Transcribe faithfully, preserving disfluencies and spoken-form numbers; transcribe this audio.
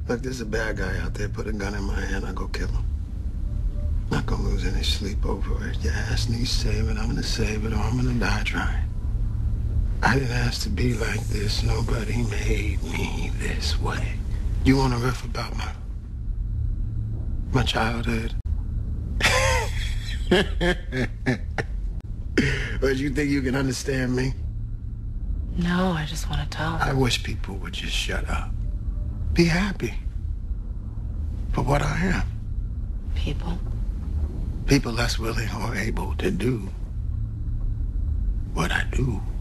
Look, there's a bad guy out there. Put a gun in my hand, I'll go kill him. Not gonna lose any sleep over it. Your ass needs saving. I'm gonna save it, or I'm gonna die trying. I didn't ask to be like this. Nobody made me this way. You want to riff about my my childhood? But you think you can understand me? No, I just want to talk. I wish people would just shut up. Be happy for what I am. People? People less willing or able to do what I do.